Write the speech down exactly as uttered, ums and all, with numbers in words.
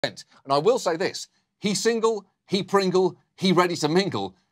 And I will say this, he single, he Pringle, he ready to mingle.